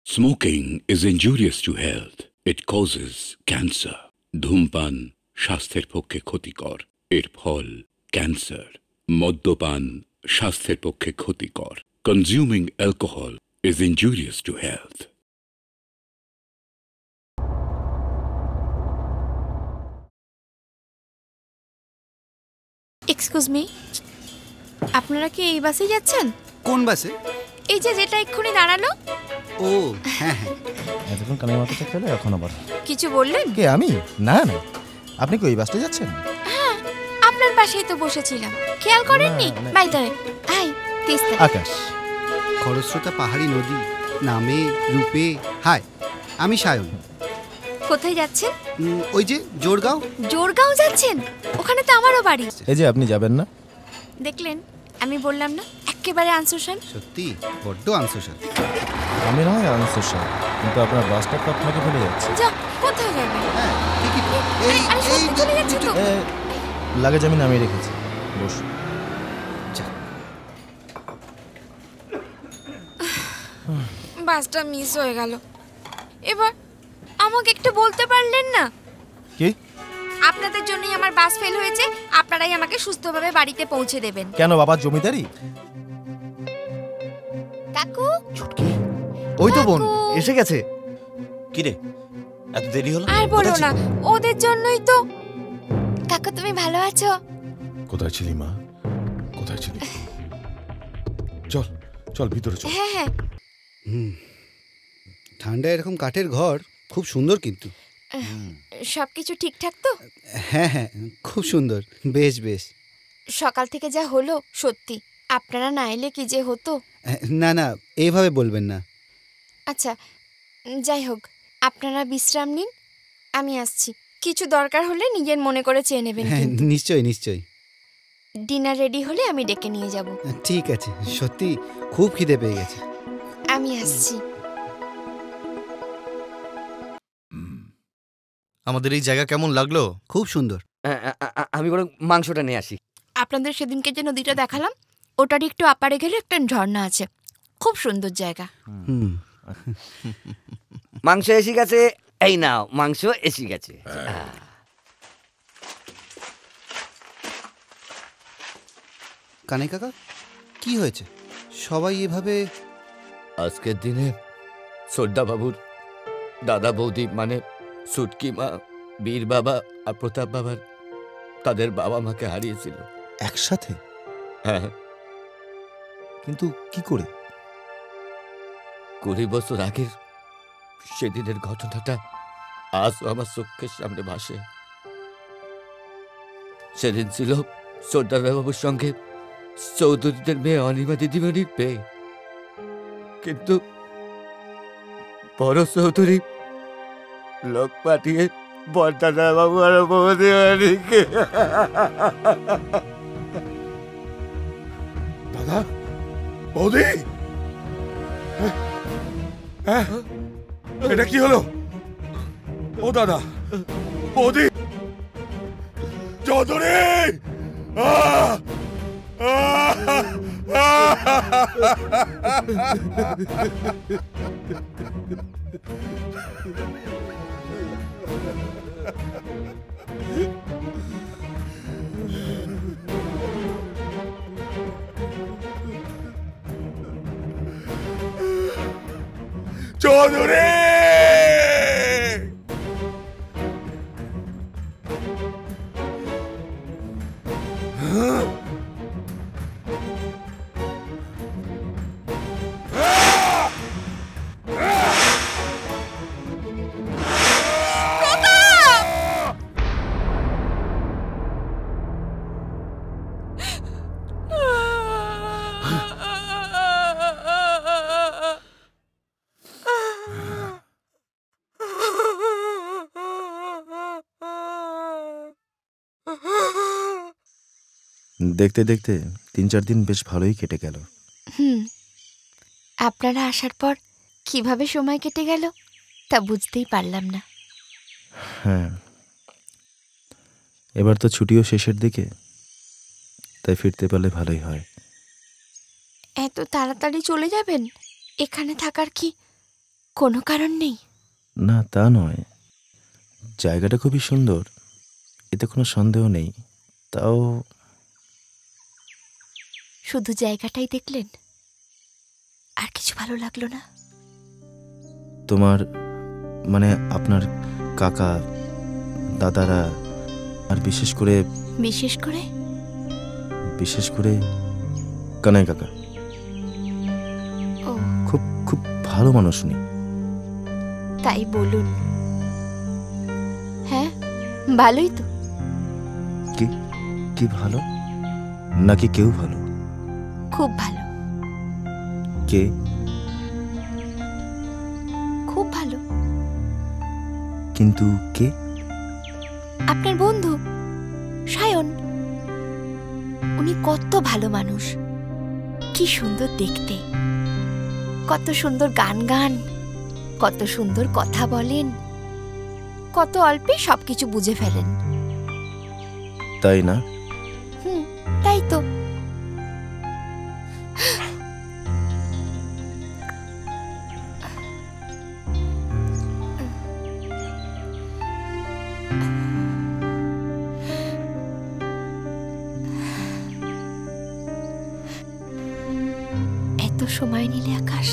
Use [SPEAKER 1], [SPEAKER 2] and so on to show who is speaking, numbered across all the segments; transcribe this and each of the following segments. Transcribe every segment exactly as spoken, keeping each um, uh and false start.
[SPEAKER 1] Smoking is injurious to health. It causes cancer. ধূমপান স্বাস্থ্যের পক্ষে ক্ষতিকর। এর ফল ক্যান্সার। মদ্যপান স্বাস্থ্যের পক্ষে ক্ষতিকর। Consuming alcohol is injurious to health.
[SPEAKER 2] Excuse me, আপনারা কি এই বাসে যাচ্ছেন?
[SPEAKER 3] কোন বাসে?
[SPEAKER 2] এই যে যেটা এক্ষুনি দাঁড়ালো।
[SPEAKER 3] ও হ্যাঁ হ্যাঁ।
[SPEAKER 4] এতক্ষণ কানে মাথা চলে এখন আবার
[SPEAKER 2] কিছু বললেন?
[SPEAKER 4] কে আমি? না না, আপনি কি ওই বাসটা যাচ্ছেন?
[SPEAKER 2] হ্যাঁ, আপনার পাশেই তো বসেছিলাম, খেয়াল করেননি? By the way, hi Teesta.
[SPEAKER 4] Akash.
[SPEAKER 3] খরস্রোতা পাহাড়ি নদী, নামে রূপে। হাই, আমি সায়ন।
[SPEAKER 2] কোথায় যাচ্ছেন?
[SPEAKER 3] ওই যে জোরগাঁও।
[SPEAKER 2] জোরগাঁও যাচ্ছেন? ওখানে তো আমারও বাড়ি।
[SPEAKER 4] এই যে আপনি যাবেন না?
[SPEAKER 2] দেখলেন, আমি বললাম না একেবারে আনসোশাল।
[SPEAKER 3] সত্যি বড্ড আনসোশাল।
[SPEAKER 4] আমি না হয় আনসোশাল, কিন্তু আপনার বাসটা তো আপনাকে ফেলে যাচ্ছে।
[SPEAKER 2] যা, কোথায় যাবেন?
[SPEAKER 3] হ্যাঁ ঠিকই তো। এই
[SPEAKER 2] এই চলে যাচ্ছে তো।
[SPEAKER 4] লাগেজ আমি নামিয়ে রেখেছি, বস।
[SPEAKER 2] বাসটা মিস হয়ে গেল। এবার আমাকে একটু বলতে পারলেন না?
[SPEAKER 4] কি?
[SPEAKER 2] আপনাদের জন্যই আমার বাস ফেল হয়েছে, আপনারাই আমাকে সুস্থভাবে বাড়িতে পৌঁছে দেবেন।
[SPEAKER 4] কেন বাবা জমিদারি?
[SPEAKER 2] কাকু,
[SPEAKER 4] ছুটকি ওই তো বোন এসে গেছে।
[SPEAKER 5] কি রে, এত দেরি হলো?
[SPEAKER 2] আর বলো না, ওদের জন্যই তো। কাকু তুমি ভালো আছো?
[SPEAKER 6] কোথায় ছিলি মা? কোথায় ছিলি? চল চল ভিতরে চল।
[SPEAKER 2] হ্যাঁ হ্যাঁ।
[SPEAKER 3] হুম, ঠান্ডা এরকম কাঠের ঘর খুব সুন্দর কিন্তু।
[SPEAKER 2] সবকিছু ঠিকঠাক তো?
[SPEAKER 3] হ্যাঁ হ্যাঁ, খুব সুন্দর। বেশ বেশ।
[SPEAKER 2] সকাল থেকে যা হলো, সত্যি আপনারা না এলে কি যে হতো।
[SPEAKER 3] না না, এইভাবে বলবেন না।
[SPEAKER 2] আচ্ছা যাই হোক, আপনারা বিশ্রাম নিন, আমি আসছি। কিছু দরকার হলে নিজের মনে করে চেয়ে নেবেন।
[SPEAKER 3] হ্যাঁ নিশ্চয়ই নিশ্চয়ই।
[SPEAKER 2] ডিনার রেডি হলে আমি ডেকে নিয়ে যাব।
[SPEAKER 3] ঠিক আছে, সত্যি খুব খিদে পেয়ে গেছে।
[SPEAKER 2] আমি আসছি।
[SPEAKER 5] আমাদের এই জায়গা কেমন লাগলো?
[SPEAKER 3] খুব সুন্দর।
[SPEAKER 5] আমি বরং মাংসটা নিয়ে আসি।
[SPEAKER 2] আপনাদের সেদিনকে যে নদীটা দেখালাম, ওটার একটু আপারে গেলে একটা ঝর্ণা আছে, খুব সুন্দর জায়গা।
[SPEAKER 3] হুম,
[SPEAKER 5] মাংস এসে গেছে, এই নাও মাংস এসে গেছে।
[SPEAKER 3] কানাই কাকা, কি হয়েছে? সবাই এভাবে?
[SPEAKER 7] আজকের দিনে সর্দা বাবুর দাদা বৌদি মানে সুটকি মা, বীর বাবা আর প্রতাপ বাবার তাদের বাবা মাকে হারিয়েছিল
[SPEAKER 4] একসাথে।
[SPEAKER 7] হ্যাঁ,
[SPEAKER 4] কিন্তু কি করে?
[SPEAKER 7] কুড়ি বছর আগের সেদিনের ঘটনাটা আজও আমার চোখের সামনে ভাসে। সেদিন ছিল সর্দার বাবুর সঙ্গে চৌধুরীদের মেয়ে অনিমা দিদিমণির পেয়ে, কিন্তু বড় চৌধুরী লোক পাঠিয়ে বরদাদা বাবু আর বৌদিমণিকে।
[SPEAKER 6] দাদা, বৌদি, এটা কি হলো? ও দাদা, বৌদি, চৌধুরী! চৌধুরী!
[SPEAKER 4] দেখতে দেখতে তিন চার দিন বেশ ভালোই কেটে গেল।
[SPEAKER 2] হুম, আপনারা আসার পর কিভাবে সময় কেটে গেল তা বুঝতেই পারলাম না।
[SPEAKER 4] হ্যাঁ, এবার তো ছুটিও শেষের দিকে, তাই ফিরতে পারলে ভালোই হয়।
[SPEAKER 2] এত তাড়াতাড়ি চলে যাবেন? এখানে থাকার কি কোনো কারণ নেই?
[SPEAKER 4] না তা নয়, জায়গাটা খুবই সুন্দর, এতে কোনো সন্দেহ নেই। তাও
[SPEAKER 2] শুধু জায়গাটাই দেখলেন, আর কিছু ভালো লাগলো না?
[SPEAKER 4] তোমার মানে আপনার কাকা দাদারা, আর বিশেষ করে
[SPEAKER 2] বিশেষ করে
[SPEAKER 4] বিশেষ করে কানাই কাকা
[SPEAKER 2] ও
[SPEAKER 4] খুব খুব ভালো মানুষ উনি।
[SPEAKER 2] তাই বলুন। হ্যাঁ ভালোই তো।
[SPEAKER 4] কি কি ভালো? নাকি কেউ ভালো?
[SPEAKER 2] খুব ভালো।
[SPEAKER 4] কে?
[SPEAKER 2] খুব ভালো।
[SPEAKER 4] কিন্তু কে?
[SPEAKER 2] আপনার বন্ধু সায়ন। উনি কত ভালো মানুষ, কি সুন্দর দেখতে, কত সুন্দর গান গান, কত সুন্দর কথা বলেন, কত অল্পে সবকিছু বুঝে ফেলেন।
[SPEAKER 4] তাই না?
[SPEAKER 2] হুম তাই তো। এত সময় নিলে আকাশ,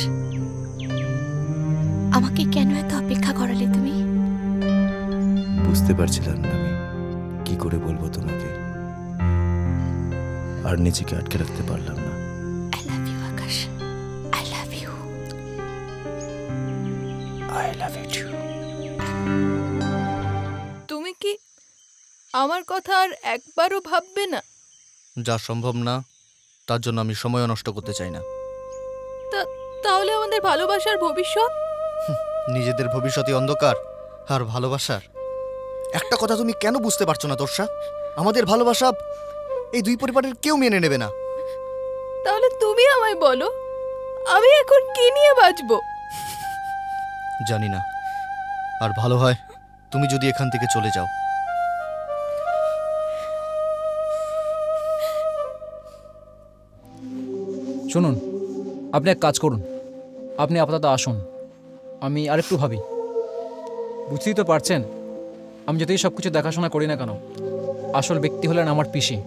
[SPEAKER 2] আমাকে কেন এত অপেক্ষা করালে তুমি?
[SPEAKER 4] বুঝতে পারছিলাম না আমি কি করে বলবো তোমাকে, আর নিজেকে আটকে রাখতে পারলাম না।
[SPEAKER 2] I love you Akash, I love you.
[SPEAKER 4] I love you too.
[SPEAKER 8] তুমি কি আমার কথা আর একবারও ভাববে না?
[SPEAKER 5] যা সম্ভব না তার জন্য আমি সময়ও নষ্ট করতে চাই না।
[SPEAKER 8] তা- তাহলে আমাদের ভালোবাসার ভবিষ্যৎ?
[SPEAKER 5] নিজেদের ভবিষ্যৎই অন্ধকার আর ভালোবাসার। একটা কথা তুমি কেন বুঝতে পারছো না তোরসা? আমাদের ভালোবাসা এই দুই পরিবারের কেউ মেনে নেবে না।
[SPEAKER 8] তাহলে তুমি আমায় বলো, আমি এখন কি নিয়ে বাঁচবো?
[SPEAKER 5] জানি না, আর ভালো হয় তুমি যদি এখান থেকে চলে যাও।
[SPEAKER 9] শুনুন, আপনি এক কাজ করুন, আপনি আপাতত আসুন, আমি আরেকটু ভাবি। বুঝতেই তো পারছেন, আমি যতই সব কিছু দেখাশোনা করি না কেন, আসল ব্যক্তি হলেন আমার পিসি।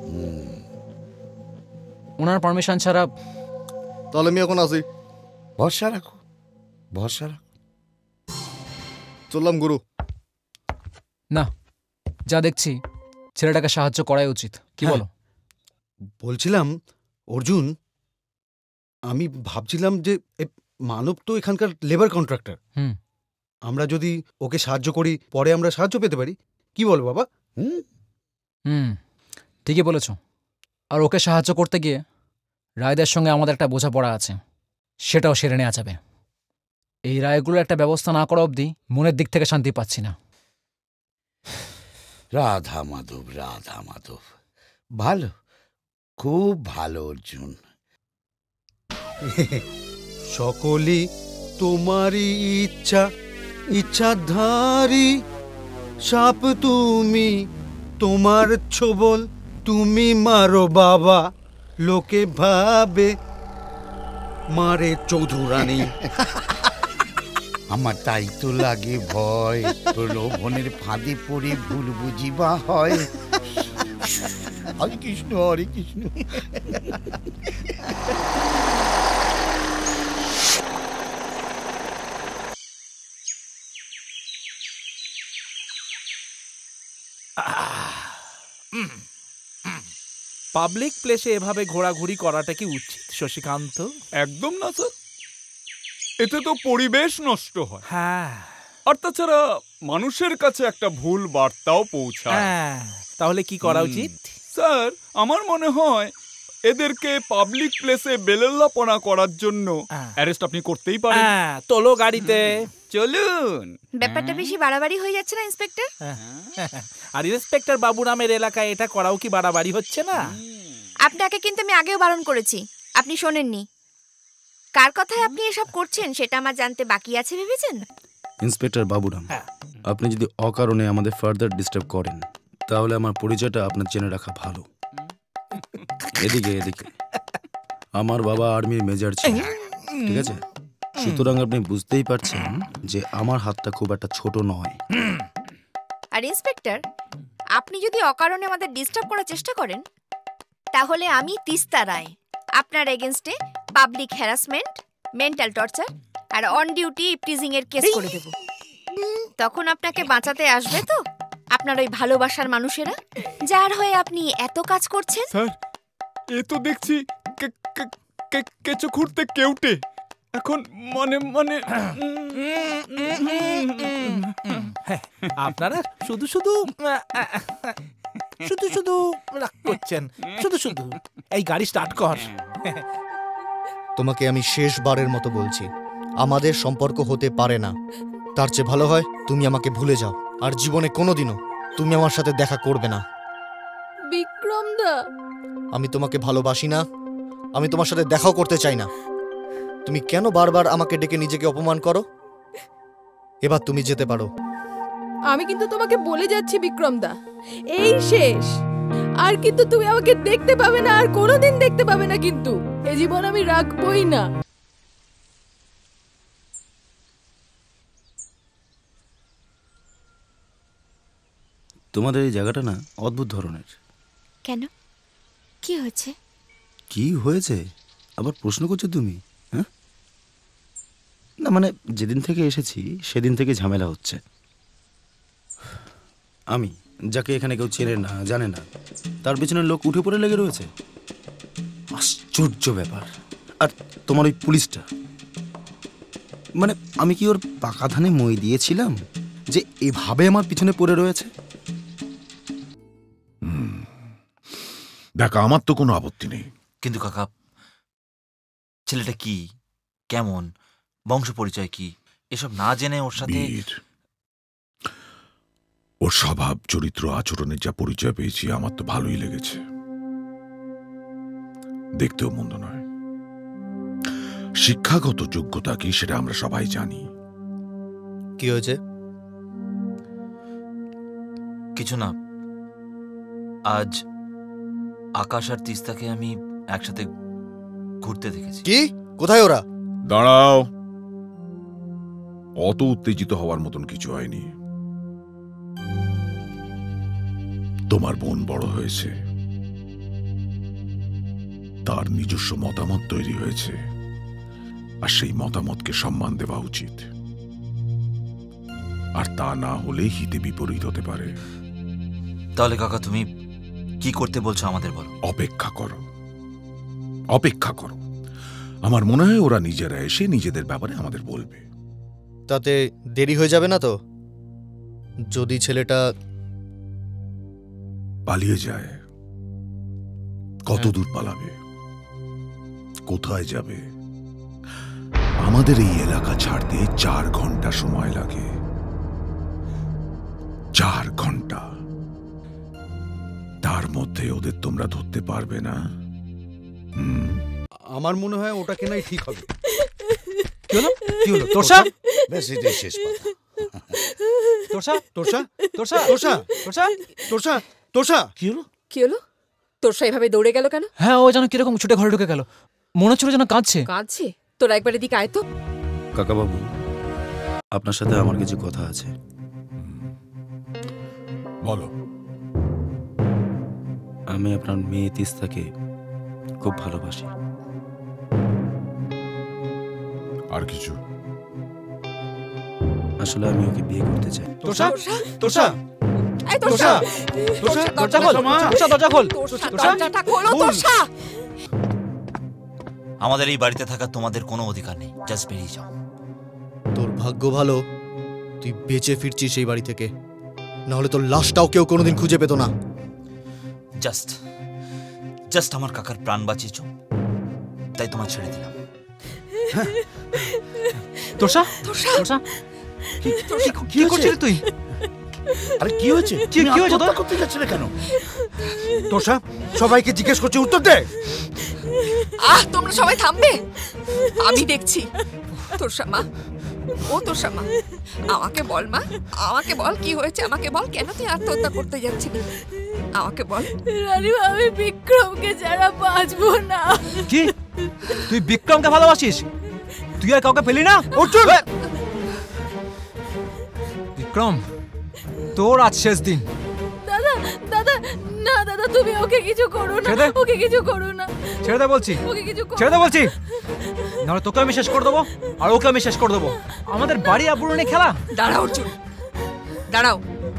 [SPEAKER 9] ওনার পারমিশন ছাড়া।
[SPEAKER 5] তাহলে আমি এখন আসি।
[SPEAKER 10] ভরসা রাখো, ভরসা রাখো।
[SPEAKER 5] চললাম গুরু।
[SPEAKER 9] না, যা দেখছি ছেলেটাকে সাহায্য করাই উচিত, কি বলো?
[SPEAKER 3] বলছিলাম অর্জুন, আমি ভাবছিলাম যে এ মানব তো এখানকার লেবার কন্ট্রাক্টর।
[SPEAKER 9] হুম
[SPEAKER 3] আমরা যদি ওকে সাহায্য করি, পরে আমরা সাহায্য পেতে পারি। কি বল বাবা?
[SPEAKER 10] হুম
[SPEAKER 9] হুম ঠিকই বলেছ। আর ওকে সাহায্য করতে গিয়ে রায়দের সঙ্গে আমাদের একটা বোঝাপড়া আছে, সেটাও সেরে নেওয়া যাবে। এই রায়গুলোর একটা ব্যবস্থা না করা অবধি মনের দিক থেকে শান্তি পাচ্ছি না।
[SPEAKER 10] রাধা মাধব, রাধা মাধব, ভালো, খুব ভালো অর্জুন।
[SPEAKER 3] সকলই তোমারই ইচ্ছা, ইচ্ছাধারী সাপ তুমি, তোমার ছোবল তুমি মারো বাবা, লোকে ভাবে মারে চৌধুরানী।
[SPEAKER 10] আমার তাই তো লাগে ভয়, প্রলোভনের ফাঁদে পড়ে ভুল বুঝিবা হয়। হরে কৃষ্ণ, হরে কৃষ্ণ।
[SPEAKER 11] পাবলিক প্লেসে এভাবে ঘোরাঘুরি করাটা কি উচিত শশীকান্ত?
[SPEAKER 12] একদম না স্যার, এতে তো পরিবেশ নষ্ট হয়।
[SPEAKER 11] হ্যাঁ,
[SPEAKER 12] আর তাছাড়া মানুষের কাছে একটা ভুল বার্তাও পৌঁছায়।
[SPEAKER 11] হ্যাঁ, তাহলে কি করা উচিত?
[SPEAKER 12] স্যার, আমার মনে হয় এদেরকে পাবলিক প্লেসে বেলেল্লাপনা করার জন্য অ্যারেস্ট আপনি করতেই পারেন।
[SPEAKER 11] হ্যাঁ, তোলো গাড়িতে
[SPEAKER 12] চলুন।
[SPEAKER 2] ব্যাপারটা বেশি বাড়াবাড়ি হয়ে যাচ্ছে না ইন্সপেক্টর?
[SPEAKER 11] আর ইন্সপেক্টর বাবু নামের এলাকায় এটা করাও কি বাড়াবাড়ি হচ্ছে না?
[SPEAKER 2] আপনাকে কিন্তু আমি আগেও বারণ করেছি, আপনি শোনেননি। কার কথায় আপনি এসব করছেন সেটা আমার জানতে বাকি আছে ভেবেছেন?
[SPEAKER 4] ইন্সপেক্টর বাবুরাম, আপনি যদি অকারণে আমাদের ফার্দার ডিস্টার্ব করেন, তাহলে আমার পরিচয়টা আপনার জেনে রাখা ভালো। এদিকে এদিকে আমার বাবা আর্মির মেজর ছিল, ঠিক আছে? সুতরাং আপনি বুঝতেই পারছেন যে আমার হাতটা খুব একটা ছোট নয়।
[SPEAKER 2] আর ইন্সপেক্টর, আপনি যদি অকারণে আমাদের ডিস্টার্ব করার চেষ্টা করেন তাহলে আমি তিস্তা রায় আপনার এগেইনস্টে পাবলিক হ্যারাসমেন্ট, মেন্টাল টর্চার আর অন ডিউটি ইপটিজিং এর কেস করে দেব। তখন আপনাকে বাঁচাতে আসবে তো আপনার ওই ভালোবাসার মানুষেরা, যার হয়ে আপনি এত কাজ করছেন।
[SPEAKER 12] স্যার, এ তো দেখছি কেঁচো খুঁড়তে কেউটে। এখন মানে মানে
[SPEAKER 11] আপনারা শুধু শুধু শুধু শুধু রাগ করছেন, শুধু শুধু। এই গাড়ি স্টার্ট কর।
[SPEAKER 5] তোমাকে আমি শেষবারের মতো বলছি, আমাদের সম্পর্ক হতে পারে না। তার চেয়ে ভালো হয় তুমি আমাকে ভুলে যাও, আর জীবনে কোনোদিনও তুমি আমার সাথে দেখা করবে না।
[SPEAKER 8] বিক্রম দা,
[SPEAKER 5] আমি তোমাকে ভালোবাসি না, আমি তোমার সাথে দেখাও করতে চাই না। তুমি কেন বারবার আমাকে ডেকে নিজেকে অপমান করো? এবার তুমি যেতে পারো।
[SPEAKER 8] আমি কিন্তু তোমাকে বলে যাচ্ছি বিক্রম দা, এই শেষ। আর কিন্তু তুমি আমাকে দেখতে পাবে না, আর কোনোদিন দেখতে পাবে না, কিন্তু এই জীবন আমি রাখবই না।
[SPEAKER 4] তোমাদের এই জায়গাটা না অদ্ভুত ধরনের।
[SPEAKER 2] কেন, কি হয়েছে?
[SPEAKER 4] কি হয়েছে আবার প্রশ্ন করছো তুমি? হ্যাঁ, না মানে যেদিন থেকে এসেছি সেদিন থেকে ঝামেলা হচ্ছে। আমি যাকে এখানে কেউ চেনে না, জানে না, তার পেছনে লোক উঠে পড়ে লেগে রয়েছে। আশ্চর্য ব্যাপার। আর তোমার ওই পুলিশটা, মানে আমি কি ওর পাকা ধানে মই দিয়েছিলাম যে এভাবে আমার পিছনে পড়ে রয়েছে?
[SPEAKER 6] দেখা, আমার তো কোনো আপত্তি নেই,
[SPEAKER 13] কিন্তু কাকা, ছেলেটা কি, কেমন, বংশ পরিচয় কি, এসব না জেনে ওর সাথে
[SPEAKER 6] ওর স্বভাব, চরিত্র, আচরণের যা পরিচয় পেয়েছি আমার তো ভালোই লেগেছে। দেখতেও মন্দ নয়। শিক্ষাগত যোগ্যতা কি সেটা আমরা সবাই জানি।
[SPEAKER 5] কি হয়েছে?
[SPEAKER 13] কিছু না, আজ আকাশ আর তিস্তাকে আমি একসাথে ঘুরতে দেখেছি।
[SPEAKER 5] কি? কোথায় ওরা?
[SPEAKER 6] দাঁড়াও, অত উত্তেজিত হওয়ার মতন কিছু হয়নি। তোমার বোন বড় হয়েছে, তার নিজস্ব মতামত তৈরি হয়েছে, আর সেই মতামতকে সম্মান দেওয়া উচিত। আর তা না হলে হিতে বিপরীত হতে পারে।
[SPEAKER 13] তাহলে কাকা তুমি কি করতে বলছো আমাদের বলো?
[SPEAKER 6] অপেক্ষা করো, অপেক্ষা করো। আমার মনে হয় ওরা নিজেরা এসে নিজেদের ব্যাপারে আমাদের বলবে।
[SPEAKER 5] তাতে দেরি হয়ে যাবে না তো? যদি ছেলেটা
[SPEAKER 6] পালিয়ে যায়, কত দূর পালাবে, কোথায় যাবে? আমাদের এই এলাকা ছাড়তে চার ঘন্টা সময় লাগে। চার ঘন্টা। তার মধ্যে ওদের তোমরা ধরতে পারবে না।
[SPEAKER 3] আমার মনে হয় ওটা কেনাই ঠিক হবে।
[SPEAKER 9] কি হলো? কি হলো? তোরসা?
[SPEAKER 10] বেশ, এটাই শেষ কথা।
[SPEAKER 9] তোরসা?
[SPEAKER 3] তোরসা?
[SPEAKER 9] তোরসা?
[SPEAKER 3] তোরসা?
[SPEAKER 9] তোরসা?
[SPEAKER 3] তোরসা? তোরসা?
[SPEAKER 10] কি হলো?
[SPEAKER 8] কি হলো? তোরসা এভাবে দৌড়ে গেল কেন?
[SPEAKER 9] হ্যাঁ, ও যেন কিরকম ছুটে ঘরে ঢুকে গেল, মনে হচ্ছিল যেন কাঁদছে।
[SPEAKER 8] কাঁদছে? তোরা একবার এদিকে আয় তো।
[SPEAKER 4] কাকাবাবু, আপনার সাথে আমার কিছু কথা আছে।
[SPEAKER 6] বলো।
[SPEAKER 4] আমি আপনার মেয়ে তিস্তাকে খুব ভালোবাসি।
[SPEAKER 6] আর কিছু?
[SPEAKER 4] আসলে আমি ওকে বিয়ে করতে চাই।
[SPEAKER 9] তোরসা?
[SPEAKER 3] তোরসা?
[SPEAKER 8] এই তোরসা,
[SPEAKER 3] তোরসা?
[SPEAKER 9] দরজা খোল, তোরসা দরজা খোল।
[SPEAKER 8] দরজাটা খোলো তোরসা।
[SPEAKER 13] আমাদের এই বাড়িতে থাকার তোমাদের কোনো অধিকার নেই, জাস্ট বেরিয়ে যাও।
[SPEAKER 5] তোর ভাগ্য ভালো তুই বেঁচে ফিরছিস সেই বাড়ি থেকে, না হলে তোর লাশটাও কেউ কোনোদিন খুঁজে পেত না।
[SPEAKER 13] জাস্ট জাস্ট আমার কাকার প্রাণ বাঁচিয়েছো, তাই তোমার ছেড়ে দিলাম।
[SPEAKER 9] তোরসা? তোরসা? কি করছিস তুই?
[SPEAKER 10] আরে কি হয়েছে?
[SPEAKER 9] কি কি হয়েছে তোর?
[SPEAKER 10] করতে যাচ্ছে না কেন?
[SPEAKER 3] তোরসা, সবাইকে জিজ্ঞেস করছি, উত্তর দে।
[SPEAKER 8] আহ, তোমরা সবাই থামবে, আমি দেখছি। তোরসা মা, ও তোরসা মা, আমাকে বল মা, আমাকে বল কি হয়েছে, আমাকে বল কেন তুই আত্মহত্যা করতে যাচ্ছিলি, আমাকে বল। রানীমা, আমি বিক্রমকে ছাড়া বাঁচবো না।
[SPEAKER 9] কি? তুই বিক্রমকে ভালোবাসিস? তুই আর কাউকে পেলি না? অর্জুন! বিক্রম, তোর আজ শেষ দিন।
[SPEAKER 14] দাদা দাদা না দাদা, তুমি ওকে কিছু করো না, ওকে কিছু করো না।
[SPEAKER 9] ছেড়ে দে বলছি,
[SPEAKER 14] ওকে কিছু করো,
[SPEAKER 9] ছেড়ে দে বলছি, নাহলে তোকে আমি শেষ করে দেবো আর ওকে আমি শেষ করে দেবো। আমাদের বাড়ি আবরু নিয়ে খেলা।
[SPEAKER 8] দাঁড়াও অর্জুন, দাঁড়াও।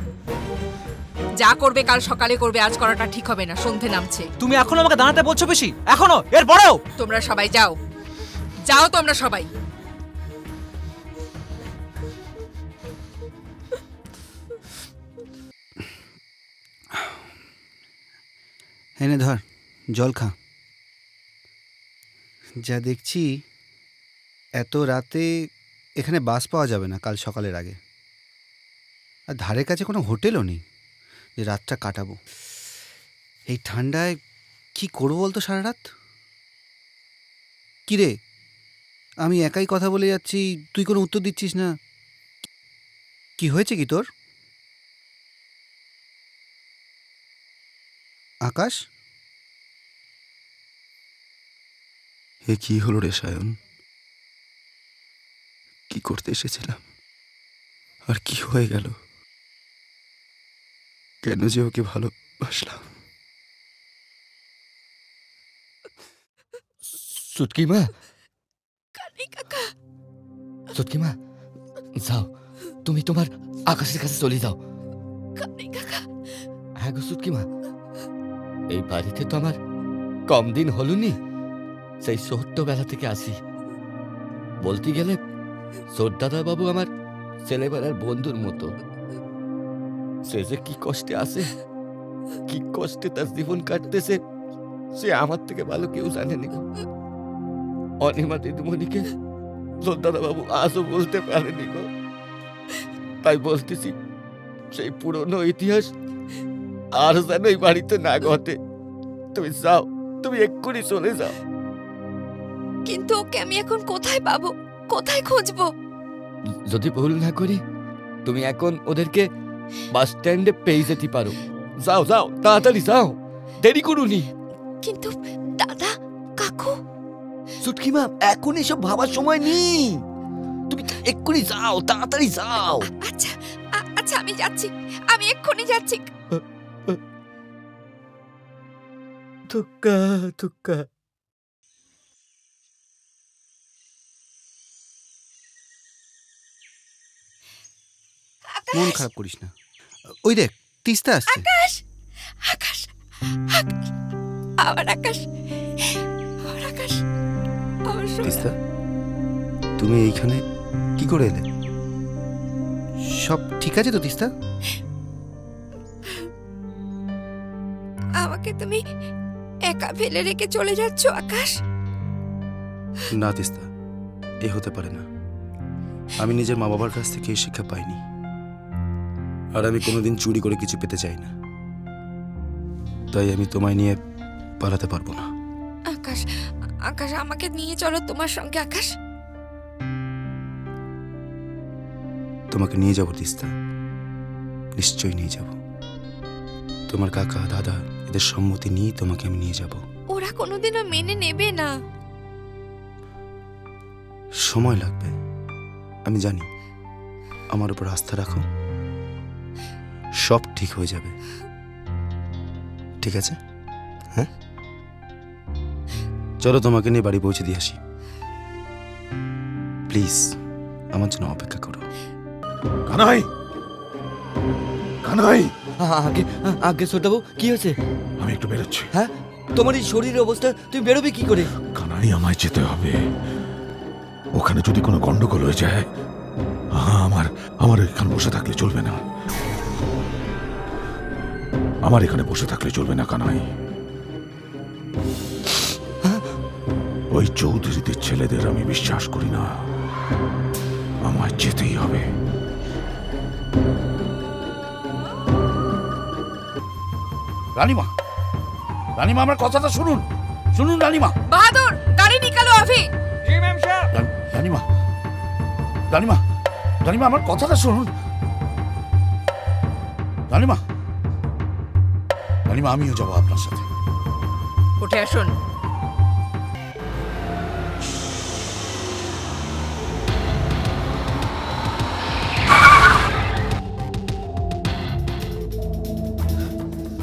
[SPEAKER 8] যা করবে কাল সকালে করবে, আজ করাটা ঠিক হবে না। সন্ধে নামছে।
[SPEAKER 9] তুমি এখনো আমাকে দাঁড়াতে বলছো বেশি? এখনো? এরপরেও?
[SPEAKER 8] তোমরা সবাই যাও, যাও তোমরা সবাই।
[SPEAKER 3] এনে ধর, জল খা। যা দেখছি এত রাতে এখানে বাস পাওয়া যাবে না কাল সকালের আগে। আর ধারে কাছে কোনো হোটেলও নেই যে রাতটা কাটাবো। এই ঠান্ডায় কি করবো বলতো সারা রাত? কি রে, আমি একাই কথা বলে যাচ্ছি, তুই কোনো উত্তর দিচ্ছিস না। কি হয়েছে কি তোর? আকাশ,
[SPEAKER 4] এ কি হলো রে সায়ন? কি করতে এসেছিলাম আর কি হয়ে গেল? কেন যে ওকে ভালোবাসলাম?
[SPEAKER 7] সুটকি মা, সুটকি মা, যাও তুমি তোমার আকাশের কাছে চলে যাও। হ্যাঁ গো সুটকি মা, এই বাড়িতে তো আমার কম দিন হলুনি। সেই ছোট্টবেলা থেকে আসি। বলতে গেলে সোরদাদা বাবু আমার ছেলেবেলার বন্ধুর মতো। সে যে কি কষ্টে আছে, কি কষ্টে তার জীবন কাটতেছে, সে আমার থেকে ভালো কেউ জানেনি। অনিমা দিদিমণিকে সোরদাদা বাবু আজও বলতে পারেনি গো। তাই বলতেছি, সেই পুরনো ইতিহাস আর যেন এই বাড়িতে না ঘটে। তুমি যাও, তুমি এক্ষুনি চলে যাও।
[SPEAKER 2] কিন্তু ওকে আমি এখন কোথায় পাবো, কোথায় খুঁজবো?
[SPEAKER 7] যদি ভুল না করি, তুমি এখন ওদেরকে বাস স্ট্যান্ডে পেয়ে যেতে পারো। যাও যাও, তাড়াতাড়ি যাও, দেরি করুনি।
[SPEAKER 2] কিন্তু দাদা, কাকু।
[SPEAKER 7] সুটকি মা, এখন এসব ভাবার সময় নেই। তুমি এক্ষুনি যাও, তাড়াতাড়ি যাও।
[SPEAKER 2] আচ্ছা আচ্ছা, আমি যাচ্ছি, আমি এক্ষুনি যাচ্ছি।
[SPEAKER 7] ধুক্কা ধুক্কা।
[SPEAKER 3] মন খারাপ করিস না। ওই দেখ, তিস্তা আসছে।
[SPEAKER 2] আকাশ, আকাশ, আমার আকাশ, আমার আকাশ, আমার
[SPEAKER 4] তিস্তা, তুমি এইখানে কি করে এলে?
[SPEAKER 3] সব ঠিক আছে তো তিস্তা?
[SPEAKER 2] আমাকে তুমি একা ফেলে রেখে চলে যাচ্ছ আকাশ?
[SPEAKER 4] না তিস্তা, এ হতে পারে না। আমি নিজের মা বাবার কাছ থেকে এই শিক্ষা পাইনি, আর আমি কোনোদিন চুরি করে কিছু পেতে চাই না। তাই আমি তোমায় নিয়ে পালাতে পারবো না।
[SPEAKER 2] আকাশ, আকাশ, আমাকে নিয়ে চলো তোমার সঙ্গে। আকাশ,
[SPEAKER 4] তোমাকে নিয়ে যাবো তিস্তা, নিশ্চয়ই নিয়ে যাব। তোমার কাকা দাদা এদের সম্মতি নিয়ে তোমাকে আমি নিয়ে যাব।
[SPEAKER 2] ওরা কোনোদিনও মেনে নেবে না।
[SPEAKER 4] সময় লাগবে, আমি জানি। আমার উপর আস্থা রাখো, সব ঠিক হয়ে যাবে। ঠিক আছে? হ্যাঁ, চলো তোমাকে নিয়ে বাড়ি পৌঁছে দিয়ে আসি। প্লিজ আমার জন্য অপেক্ষা করো।
[SPEAKER 6] কানাই, কানাই।
[SPEAKER 7] আগে আগে ছোটবাবু, কি হয়েছে?
[SPEAKER 6] আমি একটু বেরোচ্ছি।
[SPEAKER 7] হ্যাঁ, তোমার এই শরীরের অবস্থা, তুমি বেরোবে কি করে?
[SPEAKER 6] কানাই, আমায় যেতে হবে। ওখানে যদি কোনো গন্ডগোল হয়ে যায়, আমার আমার এখানে বসে থাকলে চলবে না। আমার এখানে বসে থাকলে চলবে না কানাই। ওই চৌধুরীদের ছেলেদের আমি বিশ্বাস করি না। আমায় যেতেই হবে।
[SPEAKER 10] রানীমা, রানীমা, আমার কথাটা শুনুন, শুনুন রানীমা।
[SPEAKER 8] বাহাদুর, গাড়ি নিকালো अभी।
[SPEAKER 12] জি ম্যাম সাহেব।
[SPEAKER 10] রানীমা, রানীমা, রানীমা, আমার কথাটা শুনুন। রানীমা, রানীমা, আমিও যাবো আপনার সাথে।
[SPEAKER 8] উঠে আসুন।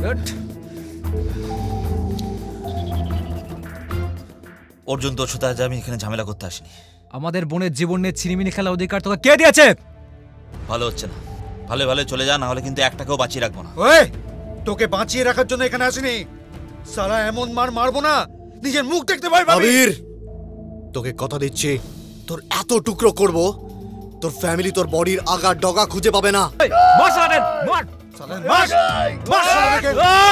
[SPEAKER 13] অর্জুন, তোর সাথে আজ আমি এখানে ঝামেলা করতে আসিনি।
[SPEAKER 9] আমাদের বোনের জীবন নিয়ে ছিনিমিনি খেলা অধিকার তোকে কে দিয়েছে?
[SPEAKER 13] ভালো হচ্ছে না, ভালো ভালো চলে যা, না হলে কিন্তু একটাকেও বাঁচিয়ে রাখবো না।
[SPEAKER 4] ওই, তোকে বাঁচিয়ে রাখার জন্য এখানে আসিনি। সারা এমন মার মারবো না নিজের মুখ দেখতে ভয় পাবি।
[SPEAKER 5] আবির, তোকে কথা দিচ্ছি, তোর এত টুকরো করব, তোর ফ্যামিলি তোর বডির আগা ডগা খুঁজে পাবে না।
[SPEAKER 9] মার সালেন, মার
[SPEAKER 4] সালেন, মার মার সালেনকে।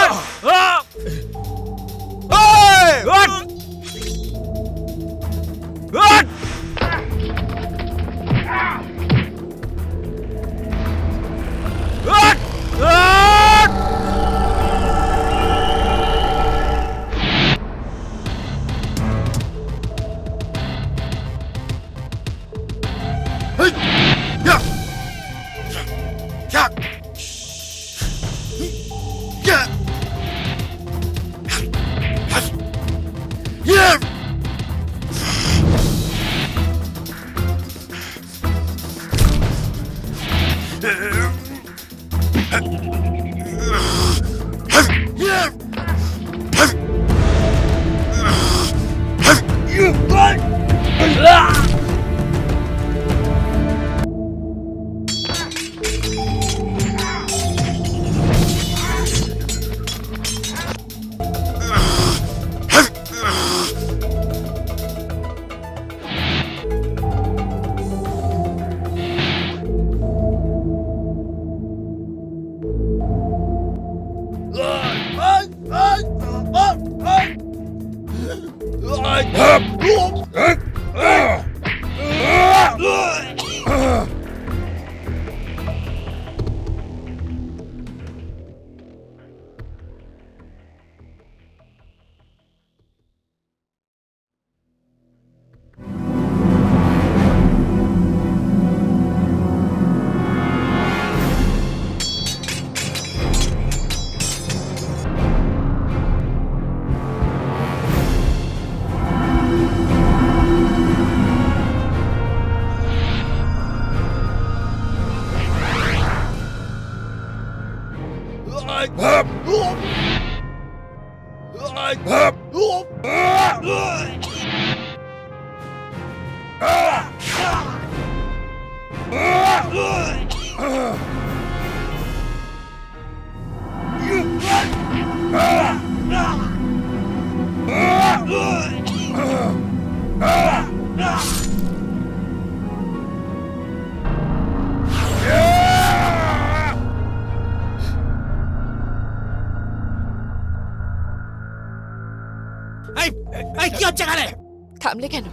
[SPEAKER 8] থামলে কেন?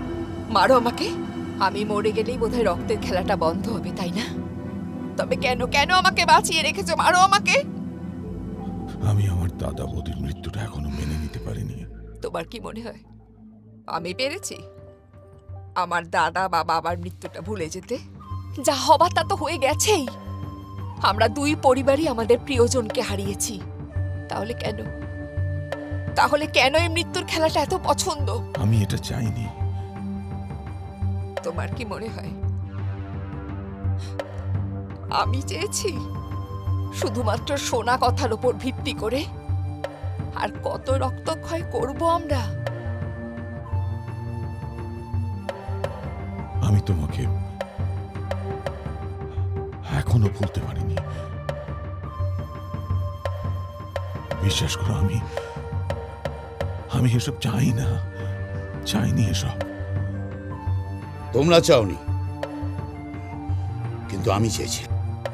[SPEAKER 8] মারো আমাকে। আমি মরে গেলেই বোধহয় রক্তের খেলাটা বন্ধ হবে, তাই না? তবে কেন কেন আমাকে বাঁচিয়ে রেখেছো? মারো আমাকে।
[SPEAKER 6] আমি আমার দাদা বৌদির মৃত্যুটা এখনো মেনে নিতে পারিনি।
[SPEAKER 8] তোমার কি মনে হয় আমি পেরেছি আমার দাদা বা বাবার মৃত্যুটা ভুলে যেতে? যা হবার তা তো হয়ে গেছেই। আমরা দুই পরিবারই আমাদের প্রিয়জনকে হারিয়েছি। তাহলে কেন তাহলে কেন এই মৃত্যুর খেলাটা এত পছন্দ?
[SPEAKER 6] আমি এটা চাইনি।
[SPEAKER 8] তোমার কি মনে হয় আমি চেয়েছি? শুধুমাত্র শোনা কথার উপর ভিত্তি করে? আর কত রক্তক্ষয় করব আমরা?
[SPEAKER 6] আমি তোমাকে এখনো ভুলতে পারিনি। বিশ্বাস করো, আমি আমি এসব চাই না, চাইনি এসব।
[SPEAKER 10] তোমরা চাওনি, কিন্তু আমি চেয়েছি।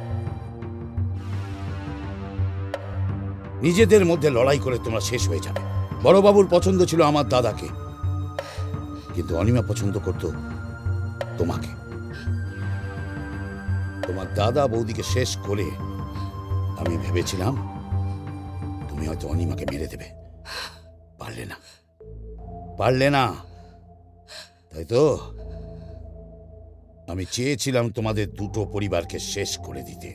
[SPEAKER 10] নিজেদের মধ্যে লড়াই করে তোমরা শেষ হয়ে যাবে। বড়বাবুর পছন্দ ছিল আমার দাদাকে, কিন্তু অনিমা পছন্দ করত তোমাকে। তোমার দাদা বৌদিকে শেষ করে আমি ভেবেছিলাম তুমি হয়তো অনিমাকে মেরে দেবে। পারলে না, পারলে না, তাই তো আমি চেয়েছিলাম তোমাদের দুটো পরিবারকে শেষ করে দিতে।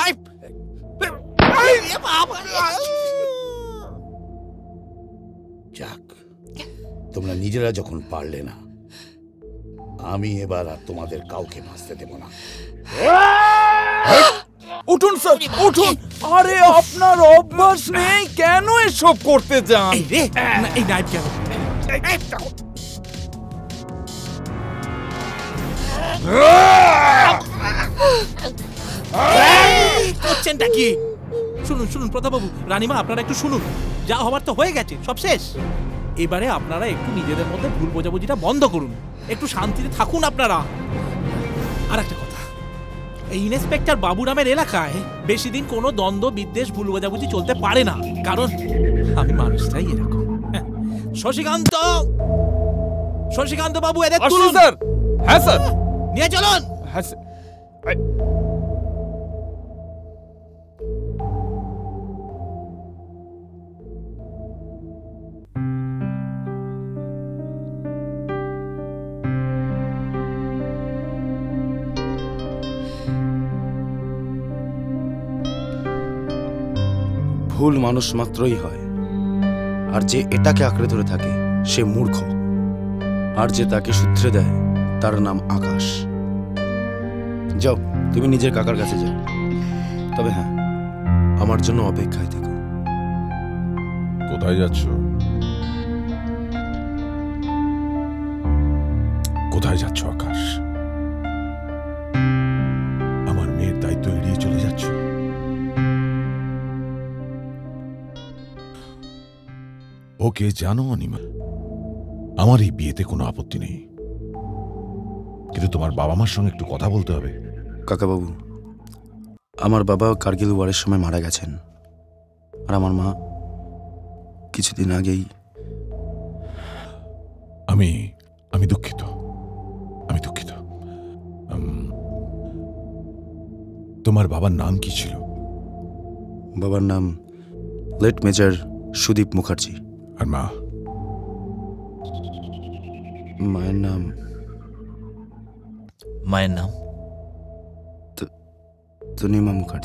[SPEAKER 10] যাক, তোমরা নিজেরা যখন পারলে না, আমি এবার আর তোমাদের কাউকে বাঁচতে দেব না।
[SPEAKER 12] উঠুন স্যার, উঠুন। আরে আপনার অভ্যাস নেই, কেন এসব করতে যান?
[SPEAKER 11] এই নাইট কেন করছেনটা কি? শুনুন শুনুন প্রতাপবাবু, রানীমা আপনারা একটু শুনুন। যা হবার তো হয়ে গেছে, সব শেষ। এবারে আপনারা একটু নিজেদের মধ্যে ভুল বোঝাবুঝিটা বন্ধ করুন, একটু শান্তিতে থাকুন আপনারা। আর একটা কথা, এই ইন্সপেক্টর বাবুরামের এলাকায় বেশি দিন কোনো দ্বন্দ্ব বিদ্বেষ ভুল বোঝাবুঝি চলতে পারে না, কারণ আমি মানুষটাই এরকম। শশীকান্ত, শশীকান্ত বাবু এদের তুলুন।
[SPEAKER 12] স্যার। হ্যাঁ স্যার,
[SPEAKER 11] নিয়ে চলুন।
[SPEAKER 12] হ্যাঁ স্যার।
[SPEAKER 4] ভুল মানুষ মাত্রই হয়, আর যে এটাকে আঁকড়ে ধরে থাকে সে মূর্খ, আর যে তাকে সূত্রে দেয় তার নাম আকাশ। যাও, তুমি নিজের কাকার কাছে যাও, তবে হ্যাঁ, আমার জন্য অপেক্ষায় থেকো।
[SPEAKER 6] কোথায় যাচ্ছ? কোথায় যাচ্ছ আকাশ? আমার মেয়ের দায়িত্ব এড়িয়ে চলে যাচ্ছ? ওকে জানো অনিমা, আমার এই বিয়েতে কোনো আপত্তি নেই, কিন্তু তোমার বাবা মার সঙ্গে একটু কথা বলতে হবে।
[SPEAKER 4] কাকাবাবু, আমার বাবা কার্গিল ওয়ারের সময় মারা গেছেন, আর আমার মা কিছুদিন আগেই।
[SPEAKER 6] আমি আমি দুঃখিত, আমি দুঃখিত। তোমার বাবার নাম কি ছিল?
[SPEAKER 4] বাবার নাম লেট মেজর সুদীপ মুখার্জি।
[SPEAKER 6] আর মা?
[SPEAKER 4] মায়ের নাম
[SPEAKER 13] মায়ের নাম
[SPEAKER 4] তনিমা মুখার্জি।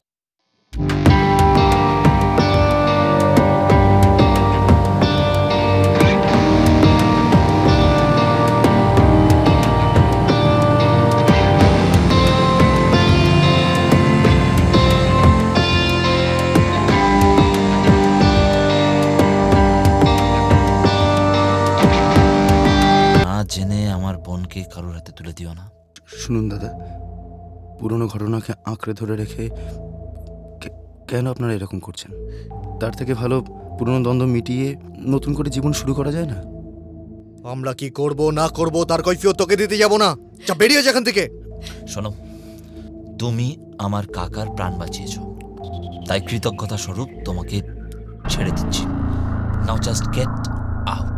[SPEAKER 13] জেনে আমার বোনকে কারোর হাতে তুলে দিও না।
[SPEAKER 4] শুনুন দাদা, পুরনো ঘটনাকে আঁকড়ে ধরে রেখে কেন আপনারা এরকম করছেন? তার থেকে ভালো পুরনো দ্বন্দ্ব মিটিয়ে নতুন করে জীবন শুরু করা যায় না?
[SPEAKER 5] আমরা কি করব না করব তার কৈফিয়ত তোকে দিতে যাব না। যা, বেরিয়ে যা এখান থেকে।
[SPEAKER 13] শোনো, তুমি আমার কাকার প্রাণ বাঁচিয়েছো, তাই কৃতজ্ঞতা স্বরূপ তোমাকে ছেড়ে দিচ্ছি। Now just get out.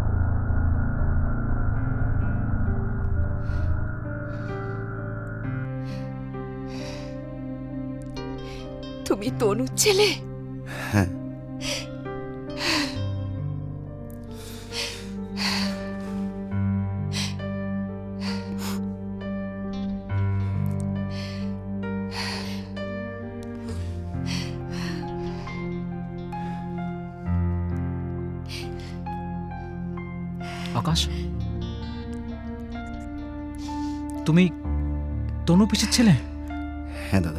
[SPEAKER 8] তুমি তনুর ছেলে?
[SPEAKER 4] হ্যাঁ।
[SPEAKER 9] আকাশ, তুমি তনু পিসির ছেলে?
[SPEAKER 4] হ্যাঁ দাদা।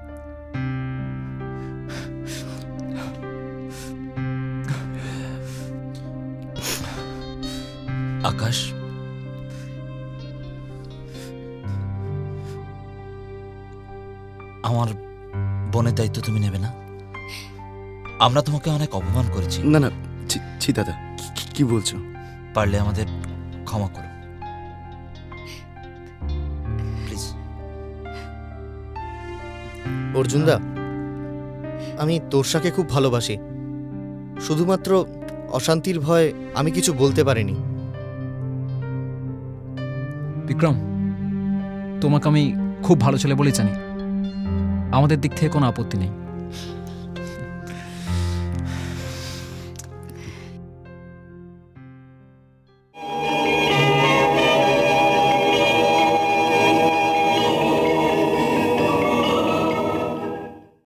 [SPEAKER 13] আকাশ, আমার বোনের দায়িত্ব তুমি নেবে না? আমরা তোমাকে অনেক অপমান করেছি।
[SPEAKER 4] না না, ছি দাদা, কি বলছো?
[SPEAKER 13] পারলে আমাদের ক্ষমা করো প্লিজ।
[SPEAKER 5] অর্জুনদা, আমি তোরসাকে খুব ভালোবাসি, শুধুমাত্র অশান্তির ভয় আমি কিছু বলতে পারিনি।
[SPEAKER 9] বিক্রম, তোমাকে আমি খুব ভালো ছেলে বলেই জানি, আমাদের দিক থেকে কোনো আপত্তি নেই।